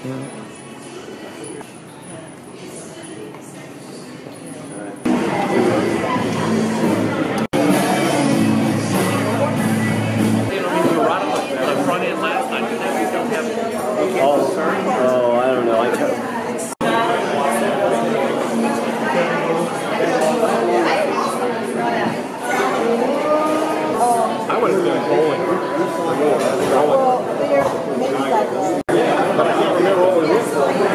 Oh, I don't know. I would have done bowling. But I can't remember what we were.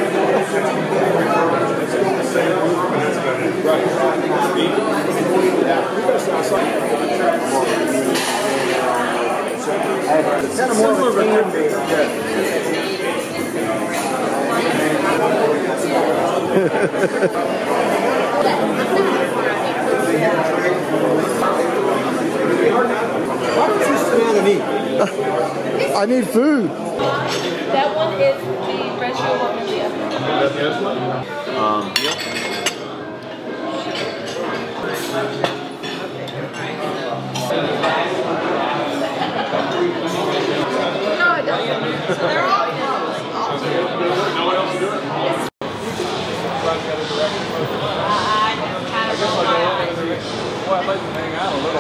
I need food. That one is the restaurant one and the other one. No, it doesn't. They're all No one else to do it? Well, I'd like to hang out a little.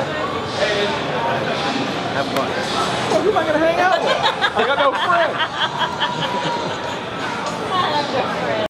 Have fun. Oh, who am I going to hang out with? I got no friends.